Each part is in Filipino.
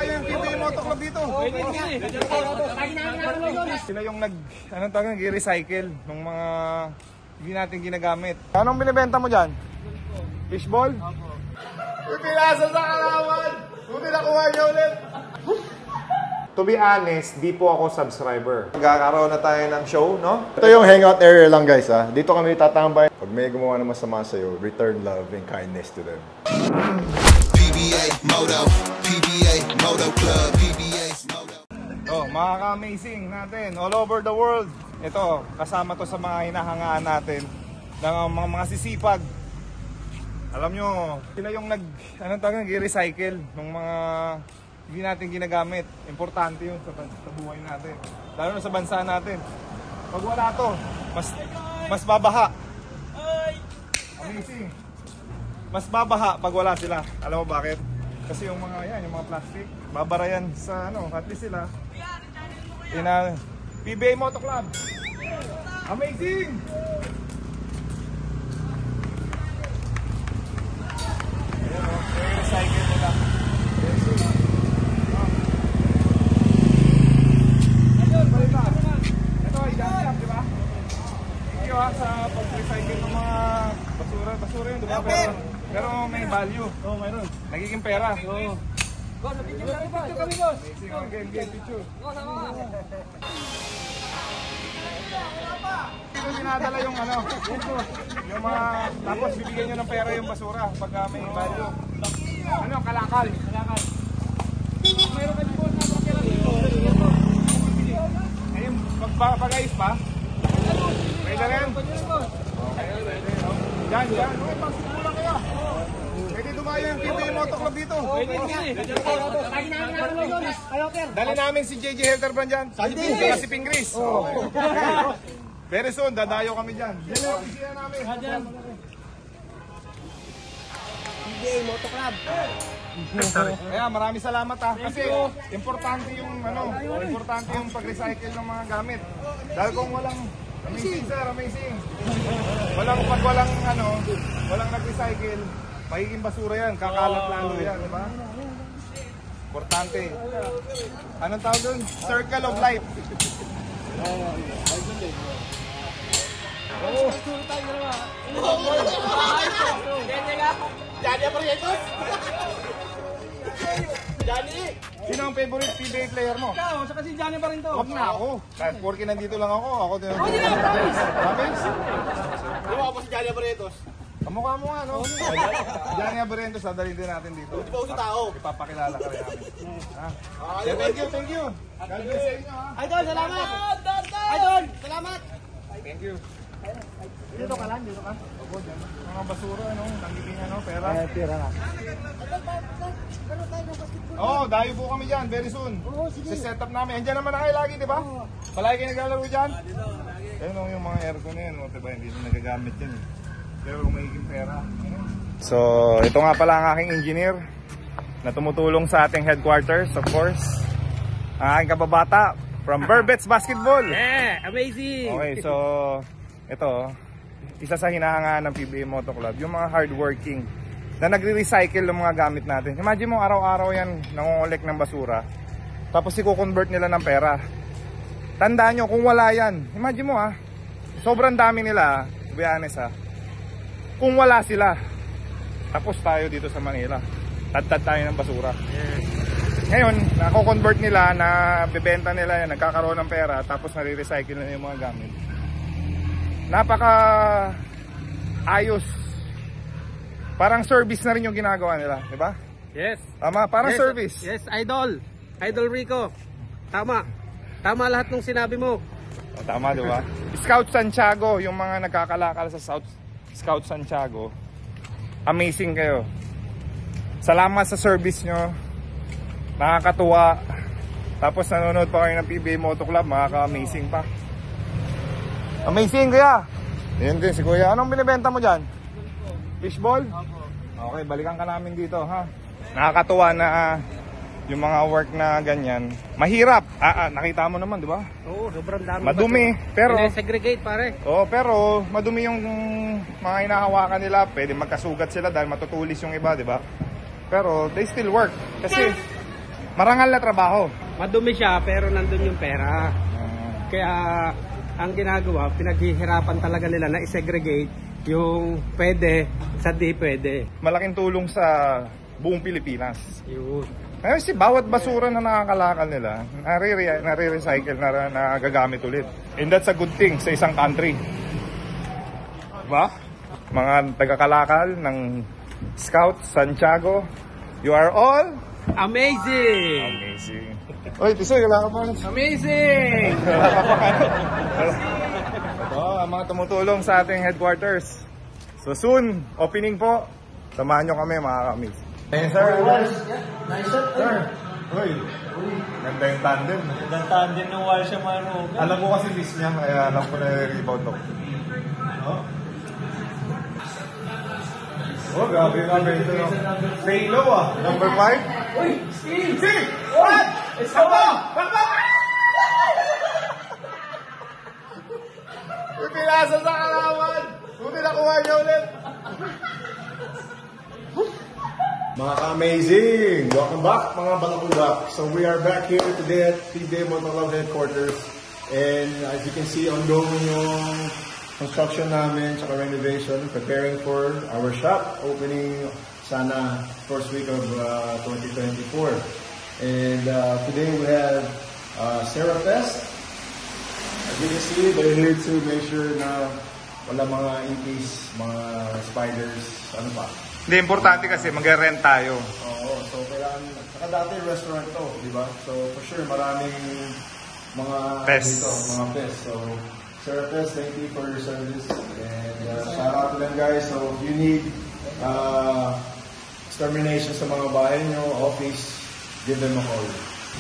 dumayo yung PBA Moto Club dito. Sila yung nag-recycle ng mga hindi natin ginagamit. Anong binibenta mo dyan? Fishball? Yung pinasa sa kalawan! Buti nakuha niya ulit! To be honest, di po ako subscriber. Magkakaroon na tayo ng show, no? Ito yung hangout area lang, guys, ha? Dito kami tatambay. Pag may gumawa na masama sa'yo, return love and kindness to them. PBA Moto, PBA Moto Club, PBA Moto. Oh, mga ka-amazing natin, all over the world. Ito, kasama to sa mga hinahangaan natin ng mga sisipag. Alam nyo, sila yung nag-recycle ng mga hindi natin ginagamit. Importante yun sa buhay natin. Lalo na sa bansa natin. Pag wala to, mas babaha. Amazing. Mas babaha pag wala sila. Alam mo bakit? Kasi yung mga plastic, babara yan sa at least sila. PBA Moto Club. Amazing! Ayan o, recycle nila. Ito ay dami, di ba? Thank you sa pag-recycle ng mga basura yun, di ba? Pero may value. Oo, mayroon. Nagiging pera. Oo. Boss, picture kami, boss. Game, picture. Dito dinadala yung yung mga, tapos bibigyan nyo ng pera yung basura pagka may value. Kalakal. Mayroon kami, boss, na pakilang dito. Ayun, pag-ayos pa? Pwede rin? Pwede. Diyan. Pagsimulan kaya. Pwede dumayo yung PBA Moto Club dito. Dali namin si JJ Helterbrand dyan. Si Pingris. Very soon, dadayo kami dyan. Diyan yung opisina namin. PBA Moto Club. Kaya maraming salamat kasi importante yung pag-recycle ng mga gamit. Dahil kung walang amazing sir, amazing. Walang nag-recycle, magiging basura yan, kakalat lalo yan, di ba? Importante. Anong tawag doon? Circle of life. Johnny Abarrientos? Johnny! Sino ang favorite PBA player mo? Ikaw, saka si Johnny Abarrientos. Huwag na ako. Kahit porky nandito lang ako din. Hindi na, promise. Promise? Di ba ako si Johnny Abarrientos? Kamukha mo nga, no? Johnny Abarrientos, dadalhin din natin dito. Di ba ako sa tao? Ipapakilala ka rin namin. Thank you. God bless sa inyo, ha? Idol, salamat! Idol, salamat! Thank you. Dito ka lang, dito ka. Opo, dyan. Mga basura, tanggiting pera. Pera na. Dayo po kami dyan, very soon. Set up namin. Andiyan naman na kayo lagi, di ba? Palagi kayo naglalaro dyan? Ayun yung mga aircon na yan, diba? Hindi na nagagamit yan. Pero magiging pera. So, ito nga pala ang aking engineer na tumutulong sa ating headquarters, of course. Ang aking kababata from Burbets Basketball. Yeah, amazing! Okay, so ito, isa sa hinahangaan ng PBA Moto Club, yung mga hardworking na nagre-recycle ng mga gamit natin. Imagine mo, araw-araw yan nangongolek ng basura, tapos i-convert nila ng pera. Tandaan nyo, kung wala yan, imagine mo sobrang dami nila, to be honest kung wala sila, tapos tayo dito sa Manila, tad tayo ng basura. Ngayon, nako-convert nila, na bebenta nila yan, nagkakaroon ng pera, tapos nare-recycle nila yung mga gamit. Napaka ayos. Parang service na rin yung ginagawa nila, di ba? Yes. Tama, parang service. Yes, Idol Rico. Tama lahat ng sinabi mo. Tama, di ba? Scout Santiago, yung mga nagkakalakal sa Scout Santiago, amazing kayo. Salamat sa service nyo. Nakakatuwa. Tapos nanonood pa kayo ng PBA Moto Club, makaka-amazing pa. Amazing, kuya. Yan din si kuya. Anong binibenta mo dyan? Fishball? Okay, balikan ka namin dito, ha? Nakakatuwa na yung mga work na ganyan. Mahirap. Nakita mo naman, di ba? Oo, sobrang dami. Madumi, pero segregate pare. Oo, pero madumi yung mga hinahawakan nila. Pwede magkasugat sila dahil matutulis yung iba, di ba? Pero they still work kasi Marangal na trabaho. Madumi siya pero nandun yung pera. Kaya ang ginagawa, pinaghihirapan talaga nila na i-segregate yung pwede sa di pwede. Malaking tulong sa buong Pilipinas. Yun. Kasi bawat basura na nakakalakal nila, nare-recycle, nagagamit ulit. And that's a good thing sa isang country. Diba? Mga tagakalakal ng Scout Santiago, you are all Amazing! amazing. Oy, Tisoy, wala ka pa. Amazing! Wala ka pa. Ito, ang mga tumutulong sa ating headquarters. So soon, opening po. Samahan nyo kami, mga kamis. Hey, sir. Nice shot, Sir. Uy. Ganda yung tandem. Gandang tandem ng Walsha Mano. Alam ko kasi miss niya, kaya alam ko na rebound to. Oh, grabe ito. No? Stay low Number 5. Uy! Steve! Steve! What? It's Bakbo! Uy, pinasa sa kalawan! Buti nakuha niya ulit! Mga ka-amazing! Welcome back mga Balakudak. So we are back here today at PBA Motorlove Headquarters. And as you can see, ongoing yung construction namin tsaka renovation, preparing for our shop opening sana first week of 2024. And today we have Sarah Fest. As you can see, they're here to make sure na wala mga incase, mga spiders, ano pa. Hindi, importante kasi mag-rent tayo. Oo, so kailangan, saka dati restaurant to, di ba? So for sure, maraming mga Pests. dito, mga pests. So, Sarah Pest, thank you for your service. And shout out to them guys. So if you need extermination sa mga bahay nyo, office, give them a call.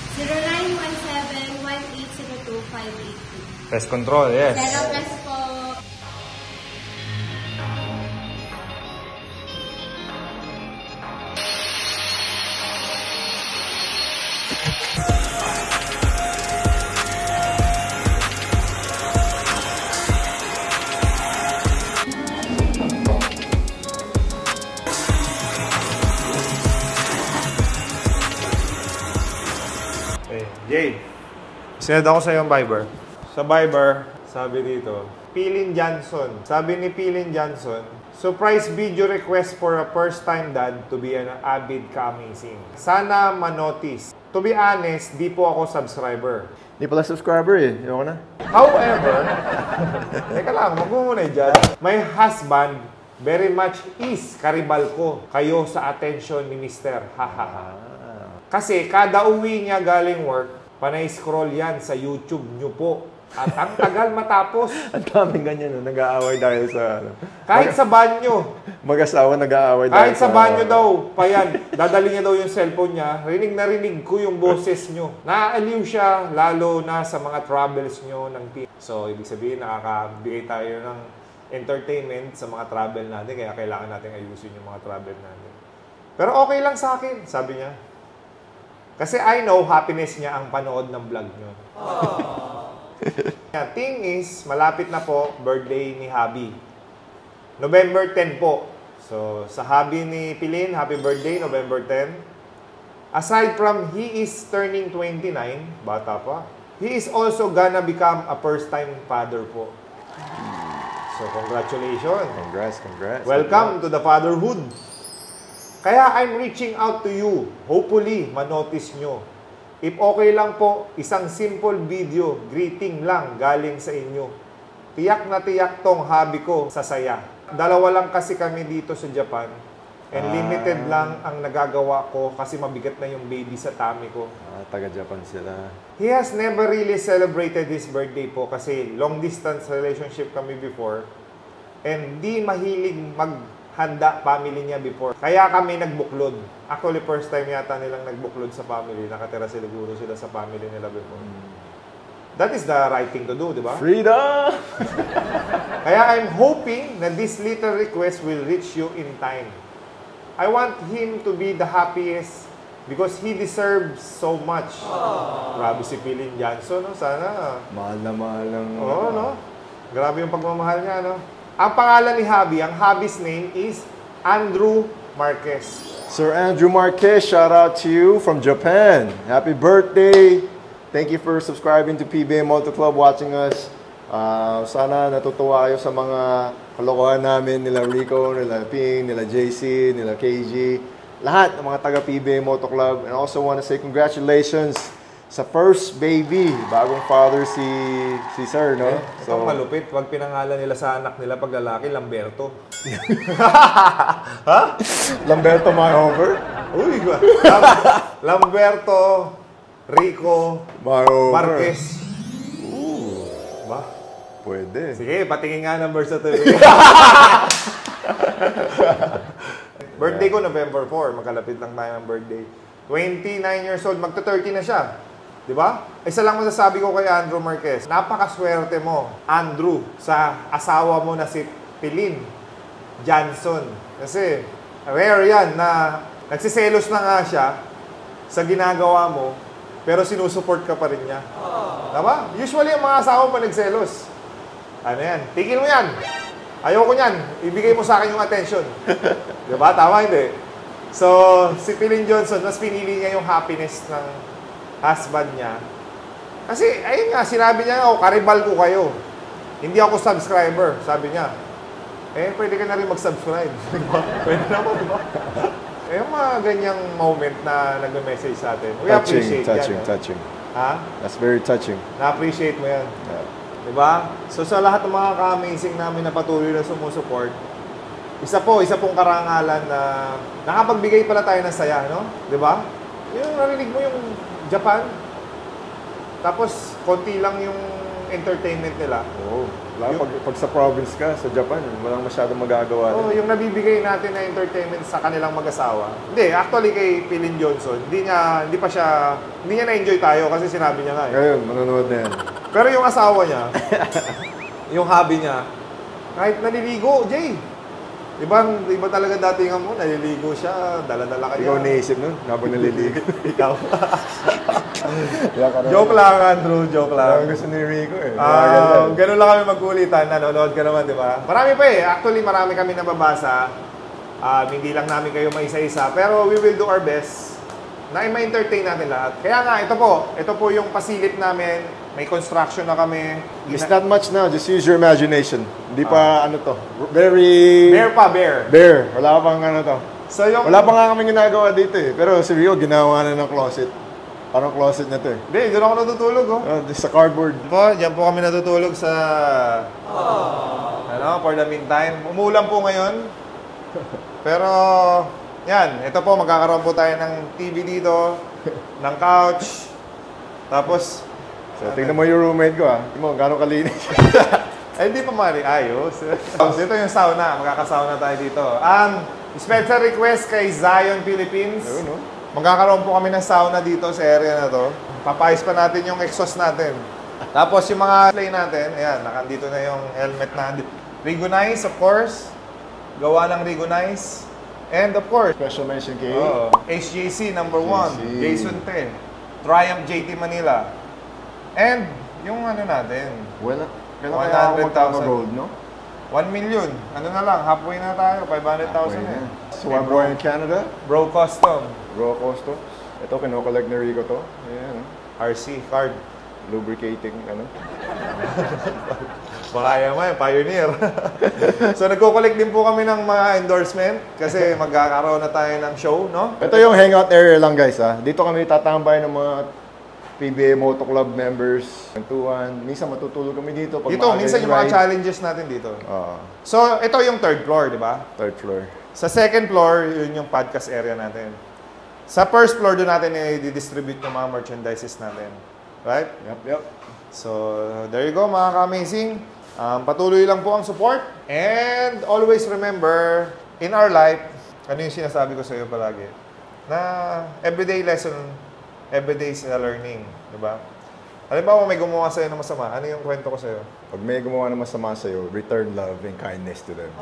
0917-1802-582. Pest control, yes. Sarah Pest po. Jay, sinad ako sa iyong Viber. Sa Viber, sabi dito, Pilin Johnson. Sabi ni Pilin Johnson, surprise video request for a first-time dad to be an avid ka-amazing. Sana manotice. To be honest, di po ako subscriber. Hindi pala subscriber eh. Ewan na. However, teka lang, wag mo muna dyan. My husband very much is karibal ko kayo sa attention ni Mr. Hahaha. Kasi kada uwi niya galing work, panay scroll yan sa YouTube nyo po. At ang tagal matapos. Ang daming ganyan, no? Nag-aaway dahil sa... Kahit sa banyo. Mag-asawa nag-aaway dahil Kahit sa banyo daw, pa yan. Dadali niya daw yung cellphone niya. Rinig na rinig ko yung boses nyo. Naaaliw siya, lalo na sa mga travels nyo ng team. So, ibig sabihin, nakakabigay tayo ng entertainment sa mga travel natin. Kaya kailangan natin ayusin yung mga travel natin. Pero okay lang sa akin, sabi niya. Kasi I know happiness niya ang panood ng vlog nyo. Thing is, malapit na po birthday ni Habi. November 10 po. So, sa Habi ni Pilin, happy birthday, November 10. Aside from he is turning 29, bata pa, he is also gonna become a first-time father po. So, congratulations. Congrats. Welcome to the fatherhood. Kaya I'm reaching out to you. Hopefully, manotice nyo. If okay lang po, isang simple video, greeting lang galing sa inyo. Tiyak na tiyak tong hobby ko sa saya. Dalawa lang kasi kami dito sa Japan. And limited lang ang nagagawa ko kasi mabigat na yung baby sa tummy ko. Taga-Japan sila. He has never really celebrated his birthday po kasi long distance relationship kami before. And di mahilig maghanda family niya before. Kaya kami nagbuklod. Actually, first time yata nilang nagbuklod sa family. Nakatira siguro sila sa family nila before. That is the right thing to do, di ba? Freedom! Kaya I'm hoping na this little request will reach you in time. I want him to be the happiest because he deserves so much. Grabe si Pilin Johnson, no? Sana. Mahal na mahal ang... Oo, no? Grabe yung pagmamahal niya, no? Ang pangalan ni Habi, ang Habi's name is Andrew Marquez. Sir Andrew Marquez, shout out to you from Japan. Happy birthday. Thank you for subscribing to PBA Moto Club, watching us. Sana natutuwa kayo sa mga kalokohan namin, nila Rico, nila Ping, nila JC, nila KG, lahat ng mga taga PBA Moto Club. And I also want to say congratulations sa first baby, bagong father si Sir, no? So, malupit, pag pinangalan nila sa anak nila pag lalaki, Lamberto. Ha? Lamberto Mahover? Uy, Lamberto, Rico, Mahover. Marquez. Ba? Pwede. Sige, patingin nga ng birth certificate. Birthday ko November 4, magkalapit lang tayo ng birthday. 29 years old, magta-30 na siya. Di ba? Isa lang masasabi ko kay Andrew Marquez, napakaswerte mo, Andrew, sa asawa mo na si Pilin Johnson. Kasi rare yan na nagsiselos na nga siya sa ginagawa mo, pero sinusupport ka pa rin niya. Diba? Usually, ang mga asawa pa nagselos. Ano yan? Tigil mo yan. Ayoko niyan. Ibigay mo sa akin yung attention. Diba? Tama, hindi? So, si Pilin Johnson, mas pinili niya yung happiness ng husband niya. Kasi, ayun nga, sinabi niya, karibal ko kayo. Hindi ako subscriber, sabi niya. Eh, pwede ka na rin mag-subscribe. Pwede naman, diba? Eh, yung mga ganyang moment na nag-message sa atin. We appreciate yan. Touching. Ha? That's very touching. Na-appreciate mo yan. Yeah. Diba? So, sa lahat ng mga ka-amazing namin na patuloy na sumusuport, isa pong karangalan na nakapagbigay pala tayo ng saya, no? Diba? Yung narinig mo yung Japan, tapos konti lang yung entertainment nila. Oo. Pag sa province ka, sa Japan, walang masyadong magagawa. Oo, yung nabibigay natin na entertainment sa kanilang mag-asawa. Hindi, actually kay Pilin Johnson, hindi niya na-enjoy tayo kasi sinabi niya nga eh. Ngayon, manonood na yan. Pero yung asawa niya, yung hobby niya, kahit naliligo, Jay. Iba talaga datingan mo, naliligo siya, dala-dala ka niya. Ikaw naisip nun, habang naliligo. Ikaw. Joke lang, Andrew, joke lang. Gusto ni Rico eh. Ganun lang kami magkulitan, nanonood ka naman, di ba? Marami pa eh. Actually, marami kami nababasa. Hindi lang namin kayo maisa-isa. Pero we will do our best na ma-entertain natin lahat. Kaya nga, ito po yung pasilip namin. May construction na kami. It's not much now, just use your imagination. Hindi pa ano to. Very... Bare. Wala pang ano to. So, Wala pa nga kami ginagawa dito eh. Pero si Rico, ginawa na ng closet. Parang closet na to eh. Hindi, doon ako natutulog oh. Sa cardboard. Diyan po kami natutulog sa... for the meantime. Umulan po ngayon. Pero, yan. Ito po, magkakaroon po tayo ng TV dito. Ng couch. Tapos... So, tingnan mo yung roommate ko tingnan mo, gano'ng kalinis. Ay, hindi pa mali. Ayos. Dito yung sauna. Magkakasauna tayo dito. Special request kay Zion Philippines. Ayun, no? Magkakaroon po kami ng sauna dito sa area na to. Papayos pa natin yung exhaust natin. Tapos yung mga play natin, ayan, nakandito na yung helmet na. Rigonize, of course. Gawa ng Rigonize. And of course, Special mention kay... HJC number 1, Jason Te. Triumph JT Manila. And yung ano natin, Well, kailan kaya ako magkaka-gold, no? 1 million. Ano na lang, halfway na tayo. 500,000 eh. So, I'm born in Canada. Bro Custom. Bro Customs. Ito, kinokollect ni Rico to. Ayan, RC card. Lubricating, ano. Baka yaman, pioneer. So, nagko-collect din po kami ng mga endorsement kasi magkakaroon na tayo ng show, no? Ito yung hangout area lang, guys, ha. Dito kami tatambay ng mga PBA Moto Club members, kwentuhan. Minsan matutulog kami dito. Minsan yung mga challenges natin dito. So, ito yung third floor, di ba? Third floor. Sa second floor, yun yung podcast area natin. Sa first floor, doon natin i-distribute yung mga merchandises natin. Right? Yep. So, there you go mga ka-amazing. Patuloy lang po ang support. And always remember, in our life, ano yung sinasabi ko sa iyo palagi? Na everyday lesson, everyday is a learning. Diba? Halimbawa, may gumawa sa'yo ng masama. Ano yung kwento ko sa'yo? Pag may gumawa ng masama sa'yo, return love and kindness to them.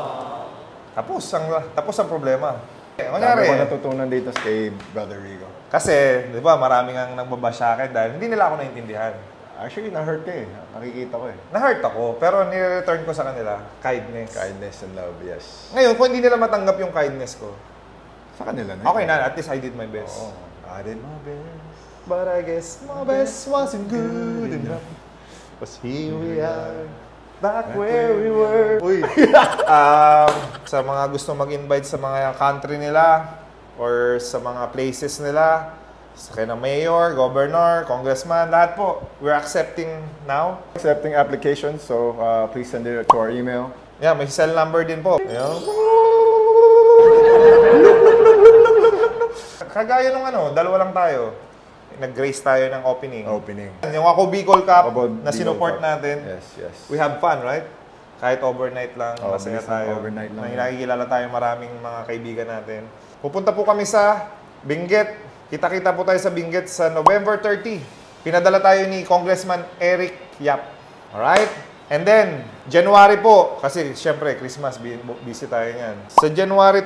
Tapos ang problema. Dami ko natutunan dito kay Brother Rico. Kasi, di ba, maraming ang nagbabash sa akin dahil hindi nila ako naintindihan. Actually, na-hurt ka eh. Nakikita ko eh. Na-hurt ako, pero nire-return ko sa kanila, kindness. Kindness and love, yes. Ngayon, kung hindi nila matanggap yung kindness ko, Sa kanila na. Okay na, at least I did my best. Oo. I did my best. But I guess my best wasn't good enough. But here we are, back where we were. Uy, sa mga gusto mag-invite sa mga country nila or sa mga places nila, sa kina mayor, governor, congressman, lahat po, we're accepting now. Accepting applications, so please send it to our email. Yeah, may cell number din po. Ayun. Kagaya nung dalawa lang tayo. Nag-grace tayo ng opening. Yung ako Bicol Cup na sinuport natin. Yes. We have fun, right? Kahit overnight lang, masaya tayo. Overnight lang. Nakikilala tayo maraming mga kaibigan natin. Pupunta po kami sa Benguet. Kita-kita po tayo sa Benguet sa November 30. Pinadala tayo ni Congressman Eric Yap. Alright? And then, January po, kasi syempre Christmas, busy tayo niyan. Sa January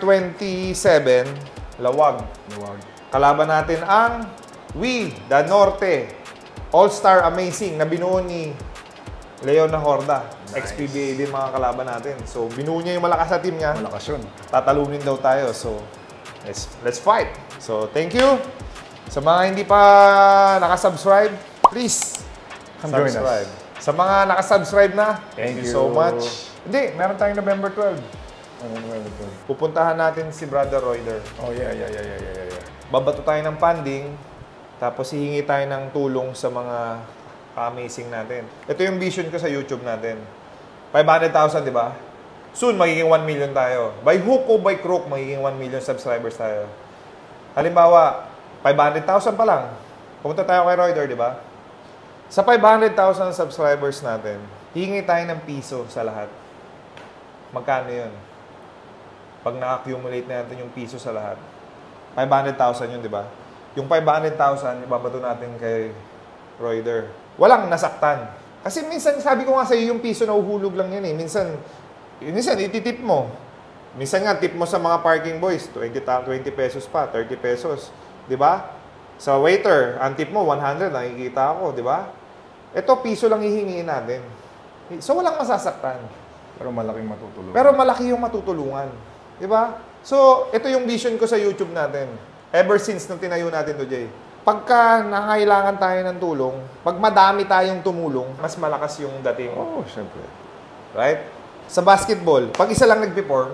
27, Lawag. Kalaban natin ang We, the Norte, All-Star Amazing na binuo ni Leon Horda. Nice. XPBA din mga kalaban natin. So, binuo niya yung malakas na team niya. Malakas yun. Tatalunin daw tayo. So, let's fight. So, thank you. Sa mga hindi pa nakasubscribe, please, subscribe. Sa mga nakasubscribe na, thank you so much. Hindi, meron tayong November 12. Pupuntahan natin si Brother Royder. Oh, yeah. Babato tayo ng funding, tapos hihingi tayo ng tulong sa mga amazing natin. Ito yung vision ko sa YouTube natin. 500,000, di ba? Soon, magiging 1 million tayo. By hook o by crook, magiging 1 million subscribers tayo. Halimbawa, 500,000 pa lang. Pumunta tayo kay Royder, di ba? Sa 500,000 subscribers natin, hihingi tayo ng piso sa lahat. Magkano yun? Pag na-accumulate natin yung piso sa lahat, 500,000 yun, di ba? Yung 500,000, ibabato natin kay Royder. Walang nasaktan. Kasi minsan, sabi ko nga sa'yo, yung piso na uhulog lang yan eh. Minsan ititip mo. Minsan nga, tip mo sa mga parking boys, 20 pesos pa, 30 pesos. Di ba? Sa waiter, ang tip mo, 100, nakikita ako, di ba? Ito, piso lang hihingiin natin. So, walang masasaktan. Pero malaking matutulungan. Pero malaki yung matutulungan. Di ba? So, ito yung vision ko sa YouTube natin. Ever since nung tinayo natin to, Jay. Pagka nangailangan tayo ng tulong, pag madami tayong tumulong, mas malakas yung dating. Oh, syempre. Right? Sa basketball, pag isa lang nag-perform,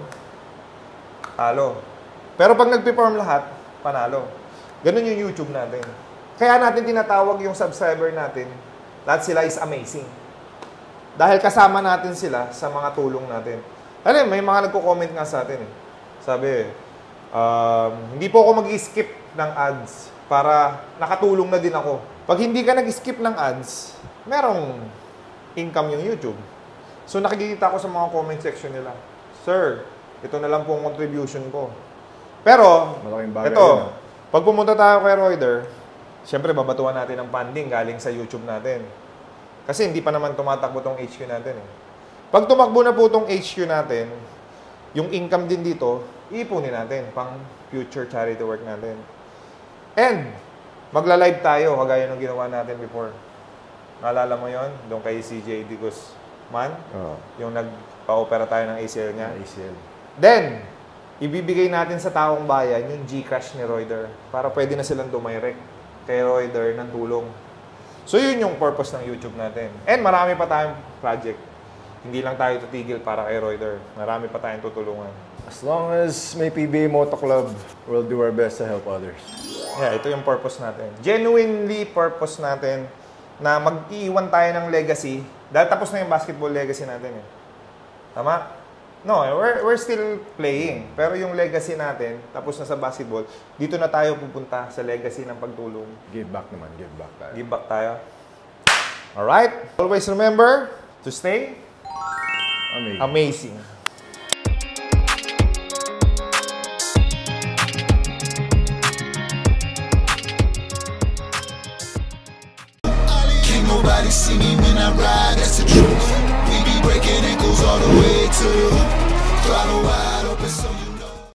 talo. Pero pag nag-perform lahat, panalo. Ganun yung YouTube natin. Kaya natin tinatawag yung subscriber natin, lahat sila is amazing. Dahil kasama natin sila sa mga tulong natin. Alam, may mga nagko-comment nga sa atin eh. Sabi, hindi po ako mag-skip ng ads para nakatulong na din ako. Pag hindi ka nag-skip ng ads, merong income yung YouTube. So nakikita ko sa mga comment section nila, Sir, ito na lang po ang contribution ko. Pero, ito, pag pumunta tayo kay Royder, syempre babatuan natin ang funding galing sa YouTube natin. Kasi hindi pa naman tumatakbo tong HQ natin eh. Pag tumakbo na po tong HQ natin, yung income din dito, iipunin natin pang future charity work natin. And, magla-live tayo, kagaya ng ginawa natin before. Naalala mo yon doon kay CJ D. Guzman? Yung nagpa-opera tayo ng ACL niya. Then, ibibigay natin sa taong bayan yung GCash ni Royder para pwede na silang dumirect kay Royder ng tulong. So, yun yung purpose ng YouTube natin. And marami pa tayong project. Hindi lang tayo tutigil para kay Royder. Marami pa tayong tutulungan. As long as may PBA Moto Club, we'll do our best to help others. Yeah, ito yung purpose natin. Genuinely purpose natin na mag-iwan tayo ng legacy. Dahil tapos na yung basketball legacy natin eh. Tama? No, we're still playing. Pero yung legacy natin, tapos na sa basketball, dito na tayo pupunta sa legacy ng pagtulong. Give back naman, give back tayo. Give back tayo. Alright? Always remember to stay amazing. Can't nobody see me when I ride, that's the truth. We be breaking ankles all the way to Throttle.